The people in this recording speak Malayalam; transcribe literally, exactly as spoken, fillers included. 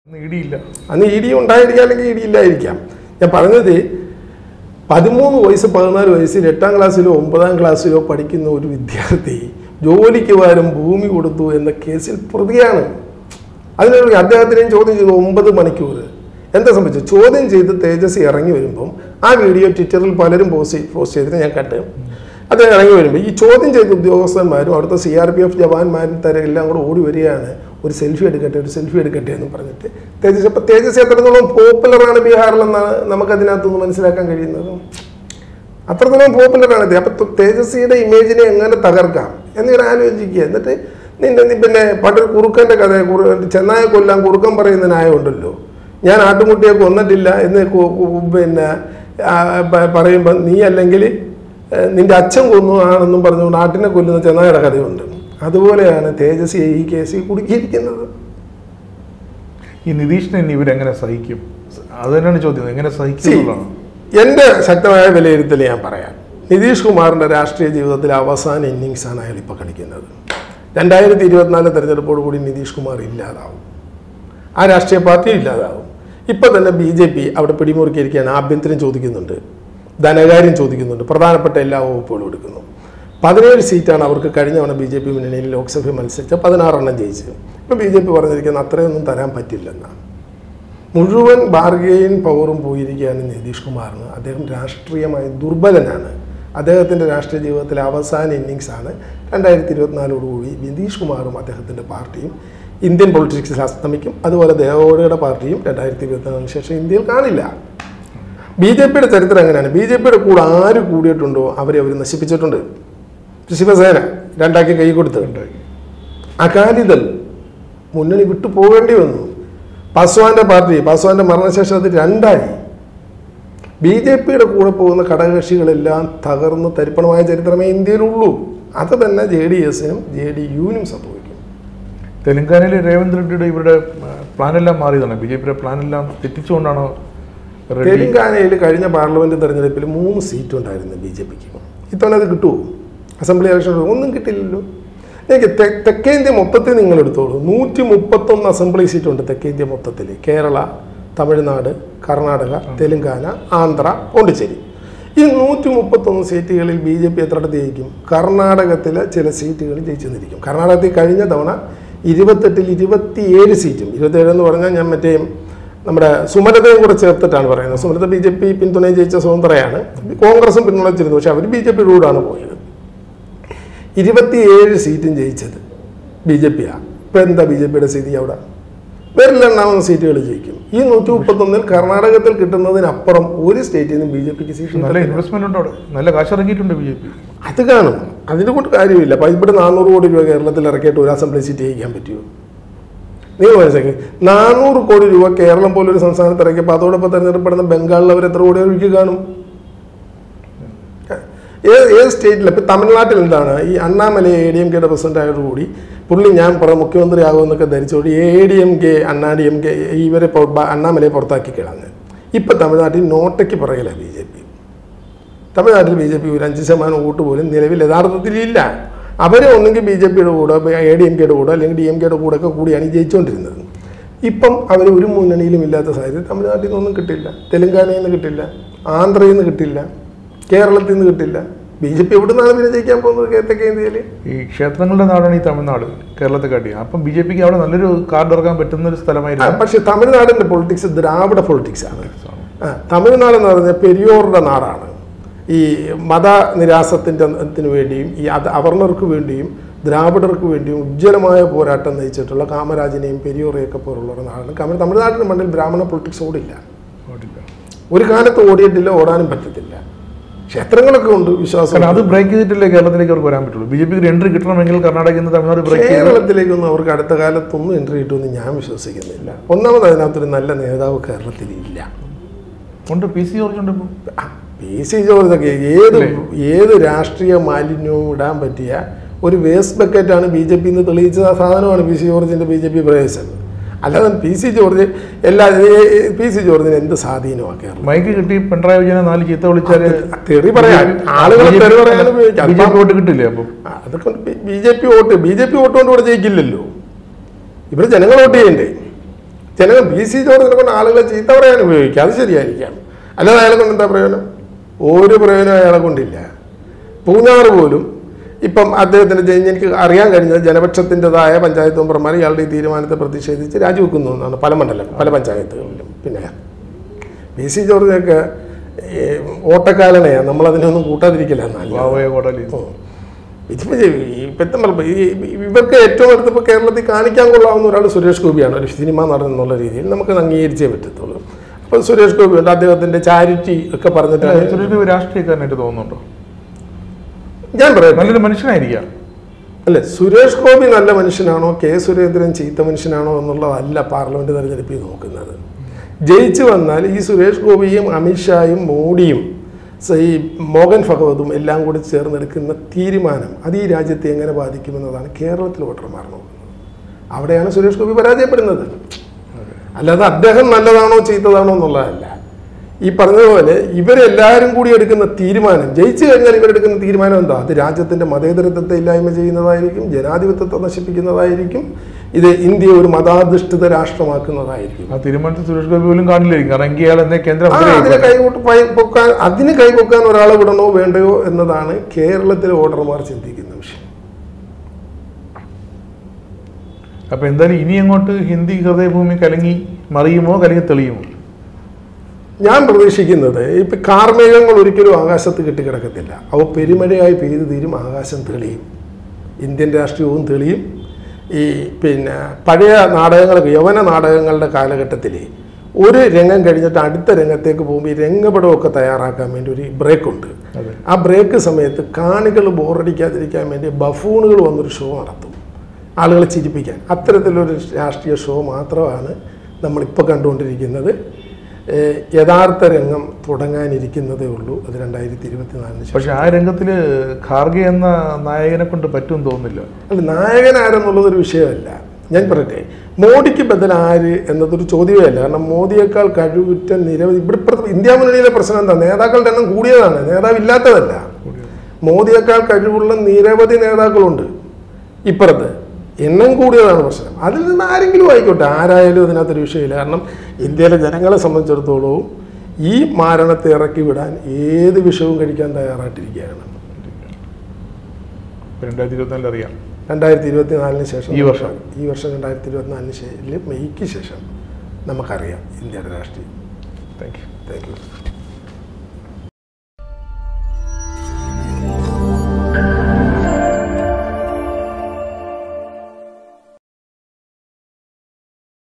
അന്ന് ഇ ഡി ഉണ്ടായിരിക്കാം, അല്ലെങ്കിൽ ഇ ഡി ഇല്ലായിരിക്കാം. ഞാൻ പറഞ്ഞത് പതിമൂന്ന് വയസ്സ് പതിനാല് വയസ്സിൽ എട്ടാം ക്ലാസ്സിലോ ഒമ്പതാം ക്ലാസ്സിലോ പഠിക്കുന്ന ഒരു വിദ്യാർത്ഥി ജോലിക്ക് പകരം ഭൂമി കൊടുത്തു എന്ന കേസിൽ പ്രതിയാണ്. അതിനൊരു അദ്ദേഹത്തിനെയും ചോദ്യം ചെയ്തു ഒമ്പത് മണിക്കൂർ. എന്താ സംഭവിച്ചത്? ചോദ്യം ചെയ്ത് തേജസ് ഇറങ്ങി വരുമ്പം ആ വീഡിയോ ട്വിറ്ററിൽ പലരും പോസ്റ്റ് പോസ്റ്റ് ചെയ്തിട്ട് ഞാൻ കണ്ട്. അത് ഇറങ്ങി വരുമ്പോൾ ഈ ചോദ്യം ചെയ്ത ഉദ്യോഗസ്ഥന്മാരും അവിടുത്തെ സി ആർ പി എഫ് ജവാന്മാരും തരം എല്ലാം കൂടെ ഓടി വരികയാണ്. ഒരു സെൽഫി എടുക്കട്ടെ ഒരു സെൽഫി എടുക്കട്ടെ എന്ന് പറഞ്ഞിട്ട് തേജസ്. അപ്പം തേജസ് എത്രത്തോളം പോപ്പുലറാണ് ബീഹാറിലെന്നാണ് നമുക്കതിനകത്തുനിന്ന് മനസ്സിലാക്കാൻ കഴിയുന്നത്. അത്രത്തോളം പോപ്പുലറാണ്. അപ്പം തേജസ്വിയുടെ ഇമേജിനെ എങ്ങനെ തകർക്കാം എന്നിങ്ങനെ ആലോചിക്കുക. എന്നിട്ട് നിന്റെ പിന്നെ പണ്ട് കുറുക്കൻ്റെ കഥ, ചെന്നായ കൊല്ലാൻ കുറുക്കൻ പറയുന്ന ന്യായമുണ്ടല്ലോ. ഞാൻ ആട്ടുമുട്ടിയെ കൊന്നിട്ടില്ല എന്ന് പിന്നെ പറയുമ്പോൾ നീ അല്ലെങ്കിൽ നിന്റെ അച്ഛൻ കൊന്നു ആണെന്നും പറഞ്ഞുകൊണ്ട് ആട്ടിനെ കൊല്ലുന്ന ചെന്നായുടെ കഥയുണ്ട്. അതുപോലെയാണ് തേജസ്വിയെ ഈ കേസിൽ കുടുക്കിയിരിക്കുന്നത്. ഈ നിതീഷിനെ ഇവരെങ്ങനെ സഹിക്കും? അത് തന്നെയാണ് ചോദ്യം, എങ്ങനെ സഹിക്കും? എൻ്റെ ശക്തമായ വിലയിരുത്തൽ ഞാൻ പറയാം. നിതീഷ് കുമാറിൻ്റെ രാഷ്ട്രീയ ജീവിതത്തിലെ അവസാന ഇന്നിങ്സാണ് അയാൾ ഇപ്പോൾ കളിക്കുന്നത്. രണ്ടായിരത്തി ഇരുപത്തിനാല് തെരഞ്ഞെടുപ്പോട് കൂടി നിതീഷ് കുമാർ ഇല്ലാതാവും, ആ രാഷ്ട്രീയ പാർട്ടി ഇല്ലാതാവും. ഇപ്പോൾ തന്നെ ബി ജെ പി അവിടെ പിടിമുറുക്കിയിരിക്കുകയാണ്. ആഭ്യന്തരം ചോദിക്കുന്നുണ്ട്, ധനകാര്യം ചോദിക്കുന്നുണ്ട്, പ്രധാനപ്പെട്ട എല്ലാ വകുപ്പുകളും എടുക്കുന്നു. പതിനേഴ് സീറ്റാണ് അവർക്ക് കഴിഞ്ഞ തവണ ബി ജെ പി മുന്നണിയിൽ ലോക്സഭയിൽ മത്സരിച്ച പതിനാറെണ്ണം ജയിച്ചത്. ഇപ്പോൾ ബി ജെ പി പറഞ്ഞിരിക്കുന്നത് അത്രയൊന്നും തരാൻ പറ്റില്ലെന്നാണ്. മുഴുവൻ ബാർഗെയിൻ പവറും പോയിരിക്കുകയാണ് നിതീഷ് കുമാറിന്. അദ്ദേഹം രാഷ്ട്രീയമായി ദുർബലനാണ്. അദ്ദേഹത്തിൻ്റെ രാഷ്ട്രീയ ജീവിതത്തിലെ അവസാന ഇന്നിങ്സാണ്. രണ്ടായിരത്തി ഇരുപത്തിനാലോടുകൂടി നിതീഷ് കുമാറും അദ്ദേഹത്തിൻ്റെ പാർട്ടിയും ഇന്ത്യൻ പൊളിറ്റിക്സിൽ അസ്തമിക്കും. അതുപോലെ ദേവഗൗഡയുടെ പാർട്ടിയും രണ്ടായിരത്തി ഇരുപത്തിനാലിന് ശേഷം ഇന്ത്യയിൽ കാണില്ല. ബി ജെ പിയുടെ ചരിത്രം എങ്ങനെയാണ്? ബി ജെ പിയുടെ കൂടെ ആര് കൂടിയിട്ടുണ്ടോ അവരെ അവർ നശിപ്പിച്ചിട്ടുണ്ട്. ശിവസേന രണ്ടാക്കി കൈ കൊടുത്തിട്ടുണ്ട്. അകാലിദൾ മുന്നണി വിട്ടു പോകേണ്ടി വന്നു. പാസ്വാന്റെ പാർട്ടി പാസ്വാന്റെ മരണശേഷം അത് രണ്ടായി. ബി ജെ പിയുടെ കൂടെ പോകുന്ന ഘടകകക്ഷികളെല്ലാം തകർന്ന് തരിപ്പണമായ ചരിത്രമേ ഇന്ത്യയിലുള്ളൂ. അത് തന്നെ ജെ ഡി എസിനും ജെ ഡി യുവിനും സംഭവിക്കും. തെലങ്കാനയിൽ രേവന്ത് റെഡ്ഡിയുടെ ഇവരുടെ പ്ലാനെല്ലാം മാറിയതാണ്. ബി ജെ പിയുടെ പ്ലാനെല്ലാം തെറ്റിച്ചുകൊണ്ടാണോ? തെലങ്കാനയിൽ കഴിഞ്ഞ പാർലമെന്റ് തെരഞ്ഞെടുപ്പിൽ മൂന്ന് സീറ്റ് ഉണ്ടായിരുന്നു ബി ജെ പിക്ക്. ഇത്തവണ അത് കിട്ടുമോ? അസംബ്ലി ഇലക്ഷൻ ഒന്നും കിട്ടില്ലല്ലോ. എനിക്ക് തെക്കേ ഇന്ത്യ മൊത്തത്തിൽ നിങ്ങൾ എടുത്തോളൂ. നൂറ്റി മുപ്പത്തൊന്ന് അസംബ്ലി സീറ്റുണ്ട് തെക്കേ ഇന്ത്യ മൊത്തത്തിൽ. കേരള, തമിഴ്നാട്, കർണാടക, തെലങ്കാന, ആന്ധ്ര, പോണ്ടിച്ചേരി. ഈ നൂറ്റി മുപ്പത്തൊന്ന് സീറ്റുകളിൽ ബി ജെ പി എത്രയിടത്ത് ജയിക്കും? കർണാടകത്തിലെ ചില സീറ്റുകളിൽ ജയിച്ചു നിൽക്കും. കർണാടകത്തിൽ കഴിഞ്ഞ തവണ ഇരുപത്തെട്ടിൽ ഇരുപത്തിയേഴ് സീറ്റും, ഇരുപത്തിയേഴ് എന്ന് പറഞ്ഞാൽ ഞാൻ മറ്റേ നമ്മുടെ സുമലതയും കൂടെ ചേർത്തിട്ടാണ് പറയുന്നത്. സുമലത ബി ജെ പി പിന്തുണയും ജയിച്ച സ്വതന്ത്രയാണ്. കോൺഗ്രസും പിന്തുണച്ചിരുന്നു, പക്ഷെ അവർ ബി ജെ പി റൂഡാണ് പോയത്. ഇരുപത്തിയേഴ് സീറ്റും ജയിച്ചത് ബി ജെ പിയാണ്. ഇപ്പം എന്താ ബി ജെ പിയുടെ സ്ഥിതി? അവിടെ പേരിലെണ്ണാവുന്ന സീറ്റുകൾ ജയിക്കും. ഈ നൂറ്റി മുപ്പത്തൊന്നിൽ കർണാടകത്തിൽ കിട്ടുന്നതിനപ്പുറം ഒരു സ്റ്റേറ്റിൽ നിന്നും ബി ജെ പിക്ക് സീറ്റ്. നല്ല ഇൻവെസ്റ്റ്മെന്റ് ഉണ്ട് അവിടെ, നല്ല കാശ് ഇറങ്ങിയിട്ടുണ്ട് ബി ജെ പി. അത് കാണും, അതിനെ കൊണ്ട് കാര്യമില്ല. അപ്പം ഇവിടെ നാനൂറ് കോടി രൂപ കേരളത്തിൽ ഇറക്കിയിട്ട് ഒരു അസംബ്ലി സീറ്റ് ജയിക്കാൻ പറ്റുമോ? നിങ്ങൾ മനസ്സിലാക്കി, നാനൂറ് കോടി രൂപ കേരളം പോലൊരു സംസ്ഥാനത്ത് ഇറക്കിയപ്പോൾ അതോടൊപ്പം തെരഞ്ഞെടുപ്പെടുന്ന ബംഗാളിൽ അവർ എത്ര കോടി ഒഴുക്കി കാണും? ഏത് ഏത് സ്റ്റേറ്റിൽ? ഇപ്പം തമിഴ്നാട്ടിൽ എന്താണ് ഈ അണ്ണാമലൈ എ ഡി എം കെയുടെ പ്രസിഡന്റ് ആയതോടുകൂടി പുള്ളി ഞാൻ പറ മുഖ്യമന്ത്രി ആകുമെന്നൊക്കെ ധരിച്ചോടി A D M K Anna D M K ഇവരെ അണ്ണാമലയെ പുറത്താക്കി കളഞ്ഞ്. ഇപ്പം തമിഴ്നാട്ടിൽ നോട്ടയ്ക്ക് പുറകില്ല ബി ജെ പി. തമിഴ്നാട്ടിൽ ബി ജെ പി ഒരു അഞ്ച് ശതമാനം വോട്ട് പോലും നിലവിൽ യഥാർത്ഥത്തിലില്ല. അവരെ ഒന്നെങ്കിൽ ബി ജെ പിയുടെ കൂടെ എ ഡി എം കെയുടെ കൂടെ അല്ലെങ്കിൽ ഡി എം കെയുടെ കൂടെ ഒക്കെ കൂടിയാണ് ജയിച്ചുകൊണ്ടിരുന്നത്. ഇപ്പം അവർ ഒരു മുന്നണിയിലും ഇല്ലാത്ത സാഹചര്യം. തമിഴ്നാട്ടിൽ നിന്നൊന്നും കിട്ടില്ല, തെലങ്കാനയിൽ നിന്ന് കിട്ടില്ല, ആന്ധ്രയിൽ നിന്ന് കിട്ടില്ല, കേരളത്തിൽ നിന്ന് കിട്ടില്ല. ബി ജെ പി എവിടെ നിന്നാണ് പിന്നെ ജയിക്കാൻ പോകുന്നത് തെക്കേ ഇന്ത്യയിൽ? ഈ ക്ഷേത്രങ്ങളുടെ നാടാണ് ഈ തമിഴ്നാട്, കേരളത്തെ കാട്ടി. അപ്പം ബി ജെ പിക്ക് അവിടെ നല്ലൊരു കാർഡ് ഇറക്കാൻ പറ്റുന്ന ഒരു സ്ഥലമായിരുന്നു. പക്ഷെ തമിഴ്നാടിൻ്റെ പൊളിറ്റിക്സ് ദ്രാവിഡ പൊളിറ്റിക്സ് ആണ്. ആ തമിഴ്നാട് എന്ന് പറഞ്ഞാൽ പെരിയോറുടെ നാടാണ്. ഈ മതനിരാസത്തിൻ്റെ വേണ്ടിയും ഈ അത് അവർണർക്ക് വേണ്ടിയും ദ്രാവിഡർക്ക് വേണ്ടിയും ഉജ്ജ്വലമായ പോരാട്ടം നയിച്ചിട്ടുള്ള കാമരാജനെയും പെരിയോറെയൊക്കെ പോലുള്ള നാടാണ് തമിഴ്നാട്ടിൻ്റെ മണ്ണിൽ. ബ്രാഹ്മണ പൊളിറ്റിക്സ് ഓടില്ല, ഒരു കാലത്ത് ഓടിയിട്ടില്ല, ഓടാനും പറ്റത്തില്ല. ക്ഷേത്രങ്ങളൊക്കെ ഉണ്ട്, വിശ്വാസം. അത് ബ്രേക്ക് ചെയ്തിട്ടില്ലേ കേരളത്തിലേക്ക് അവർക്ക് വരാൻ പറ്റുള്ളൂ. ബി ജെ പിക്ക് എൻട്രി കിട്ടണമെങ്കിൽ കർണാടകയിൽ നിന്ന് തമിഴ്നാട് ബ്രേക്ക്. കേരളത്തിലേക്കൊന്നും അവർക്ക് അടുത്ത കാലത്തൊന്നും എൻട്രി കിട്ടുമെന്ന് ഞാൻ വിശ്വസിക്കുന്നില്ല. ഒന്നാമത് അതിനകത്തൊരു നല്ല നേതാവ് കേരളത്തിലില്ല. ഉണ്ട്, പി സി ജോർജ് ഉണ്ട്. പി സി ജോർജൊക്കെ ഏത് ഏത് രാഷ്ട്രീയ മാലിന്യവും ഇടാൻ പറ്റിയ ഒരു വേസ്റ്റ് ബക്കറ്റാണ് ബി ജെ പി എന്ന് തെളിയിച്ച സാധനമാണ് പി സി ജോർജിൻ്റെ ബി ജെ പി പ്രവേശനം. അല്ലാതെ പി സി ജോർജ് എല്ലാ പി സി ജോർജിന് എന്ത് സ്വാധീനമാണ് കേരളം? മൈക്ക് കിട്ടി പിണറായി വിജയനെ നാല് ചീത്ത വിളിച്ചാൽ തെറി പറയാൻ ആളുകളെ തെറി പറയാനും വോട്ട് കിട്ടില്ലേ? അപ്പം അതൊക്കെ B J P vote B J P vote കൊണ്ട് ഇവിടെ ജയിക്കില്ലല്ലോ. ഇവിടെ ജനങ്ങൾ വോട്ട് ചെയ്യണ്ടേ? ജനങ്ങൾ പി സി ജോർജിനെ കൊണ്ട് ആളുകളെ ചീത്ത പറയാൻ ഉപയോഗിക്കുക, അത് ശരിയായിരിക്കാം. അല്ലാതെ അയാളെ കൊണ്ട് എന്താ പ്രയോജനം? ഒരു പ്രയോജനം അയാളെ കൊണ്ടില്ല. പൂഞ്ഞാറ് പോലും ഇപ്പം അദ്ദേഹത്തിൻ്റെ എനിക്ക് അറിയാൻ കഴിഞ്ഞത് ജനപക്ഷത്തിൻ്റെതായ പഞ്ചായത്ത് മെമ്പർമാർ ഇയാളുടെ ഈ തീരുമാനത്തെ പ്രതിഷേധിച്ച് രാജിവെക്കുന്നു എന്നാണ് പല മണ്ഡലം പല പഞ്ചായത്തുകളിലും. പിന്നെ പി സി ജോർജിനൊക്കെ ഓട്ടക്കാലനെയാണ്, നമ്മളതിനൊന്നും കൂട്ടാതിരിക്കില്ല എന്നാണ്. ഇതിപ്പോൾ ഇപ്പോഴത്തെ ഇവർക്ക് ഏറ്റവും അടുത്ത് ഇപ്പോൾ കേരളത്തിൽ കാണിക്കാൻ കൊള്ളാവുന്ന ഒരാൾ സുരേഷ് ഗോപിയാണ്, ഒരു സിനിമ നടൻ എന്നുള്ള രീതിയിൽ നമുക്ക് അംഗീകരിച്ചേ പറ്റത്തുള്ളൂ. അപ്പോൾ സുരേഷ് ഗോപി ഉണ്ട്, അദ്ദേഹത്തിൻ്റെ ചാരിറ്റി ഒക്കെ പറഞ്ഞിട്ടാണ്. സുരേഷ് ഗോപി രാഷ്ട്രീയക്കാരനായിട്ട് തോന്നുന്നുണ്ടോ? ഞാൻ പറയാം നല്ലൊരു മനുഷ്യനായിരിക്കാം. അല്ലെ, സുരേഷ് ഗോപി നല്ല മനുഷ്യനാണോ കെ സുരേന്ദ്രൻ ചീത്ത മനുഷ്യനാണോ എന്നുള്ളതല്ല പാർലമെന്റ് തെരഞ്ഞെടുപ്പിൽ നോക്കുന്നത്. ജയിച്ചു വന്നാൽ ഈ സുരേഷ് ഗോപിയും അമിത്ഷായും മോഡിയും ഈ മോഹൻ ഭഗവതും എല്ലാം കൂടി ചേർന്നെടുക്കുന്ന തീരുമാനം അത് ഈ രാജ്യത്തെ എങ്ങനെ ബാധിക്കുമെന്നതാണ് കേരളത്തിൽ വോട്ടർമാർ നോക്കുന്നത്. അവിടെയാണ് സുരേഷ് ഗോപി പരാജയപ്പെടുന്നത്. അല്ലാതെ അദ്ദേഹം നല്ലതാണോ ചീത്തതാണോ എന്നുള്ളതല്ല. ഈ പറഞ്ഞതുപോലെ ഇവരെല്ലാവരും കൂടി എടുക്കുന്ന തീരുമാനം, ജയിച്ചു കഴിഞ്ഞാൽ ഇവരെടുക്കുന്ന തീരുമാനം എന്താ? അത് രാജ്യത്തിൻ്റെ മതേതരത്വത്തെ ഇല്ലായ്മ ചെയ്യുന്നതായിരിക്കും, ജനാധിപത്യത്തെ നശിപ്പിക്കുന്നതായിരിക്കും, ഇത് ഇന്ത്യയെ ഒരു മതാധിഷ്ഠിത രാഷ്ട്രമാക്കുന്നതായിരിക്കും. ആ തീരുമാനത്തിൽ സുരേഷ് ഗോപി പോലും കാണില്ലായിരിക്കും. കാരണം ഇയാൾ എന്നെ കേന്ദ്ര അതിന് കൈപൊക്കാൻ അതിന് കൈപൊക്കാൻ ഒരാളെ വിടണോ വേണ്ടയോ എന്നതാണ് കേരളത്തിലെ വോട്ടർമാർ ചിന്തിക്കുന്ന വിഷയം. അപ്പൊ എന്തായാലും ഇനി അങ്ങോട്ട് ഹിന്ദി ഹൃദയഭൂമി കലങ്ങി മറിയുമോ കലങ്ങി തെളിയുമോ? ഞാൻ പ്രതീക്ഷിക്കുന്നത് ഇപ്പൊ കാർമേഘങ്ങൾ ഒരിക്കലും ആകാശത്ത് കെട്ടിക്കിടക്കത്തില്ല. അവ പെരുമഴയായി പെയ്തു തീരും, ആകാശം തെളിയും, ഇന്ത്യൻ രാഷ്ട്രീയവും തെളിയും. ഈ പിന്നെ പഴയ നാടകങ്ങൾക്ക് യവന നാടകങ്ങളുടെ കാലഘട്ടത്തിൽ ഒരു രംഗം കഴിഞ്ഞിട്ട് അടുത്ത രംഗത്തേക്ക് പോകുമ്പോൾ ഈ രംഗപടമൊക്കെ തയ്യാറാക്കാൻ വേണ്ടി ഒരു ബ്രേക്കുണ്ട്. ആ ബ്രേക്ക് സമയത്ത് കാണികൾ ബോറടിക്കാതിരിക്കാൻ വേണ്ടി ബഫൂണുകൾ വന്നൊരു ഷോ നടത്തും, ആളുകളെ ചിരിപ്പിക്കാൻ. അത്തരത്തിലൊരു രാഷ്ട്രീയ ഷോ മാത്രമാണ് നമ്മളിപ്പോൾ കണ്ടുകൊണ്ടിരിക്കുന്നത്. യഥാർത്ഥ രംഗം തുടങ്ങാനിരിക്കുന്നതേ ഉള്ളൂ. അത് രണ്ടായിരത്തി ഇരുപത്തിനാലിന്. പക്ഷെ ആ രംഗത്തിൽ ഖാർഗെ എന്ന നായകനെ കൊണ്ട് പറ്റുമെന്ന് തോന്നുന്നില്ല. അല്ല, നായകൻ ആരെന്നുള്ളതൊരു വിഷയമല്ല. ഞാൻ പറയട്ടെ, മോഡിക്ക് ബദൽ ആര് എന്നതൊരു ചോദ്യമേ അല്ല. കാരണം മോദിയേക്കാൾ കഴിവുറ്റ നിരവധി ഇവിടെ ഇന്ത്യ മുന്നണിയിലെ പ്രശ്നം എന്താ? നേതാക്കളുടെ എണ്ണം കൂടിയതാണ്, നേതാവില്ലാത്തതല്ല. മോദിയേക്കാൾ കഴിവുള്ള നിരവധി നേതാക്കളുണ്ട്. ഇപ്പുറത്ത് എണ്ണം കൂടിയതാണ് പ്രശ്നം. അതിൽ നിന്ന് ആരെങ്കിലും ആയിക്കോട്ടെ, ആരായാലും അതിനകത്തൊരു വിഷയമില്ല. കാരണം ഇന്ത്യയിലെ ജനങ്ങളെ സംബന്ധിച്ചിടത്തോളവും ഈ മാരണത്തെ ഇറക്കി വിടാൻ ഏത് വിഷയവും കഴിക്കാൻ തയ്യാറായിട്ടിരിക്കുകയാണ്. രണ്ടായിരത്തി ഇരുപത്തിനാലിൽ അറിയാം. രണ്ടായിരത്തി ഇരുപത്തിനാലിന് ശേഷം ഈ വർഷം ഈ വർഷം രണ്ടായിരത്തി ഇരുപത്തിനാലിന് ശേഷം മെയ്ക്ക് ശേഷം നമുക്കറിയാം ഇന്ത്യയുടെ രാഷ്ട്രീയം. Thank you thank you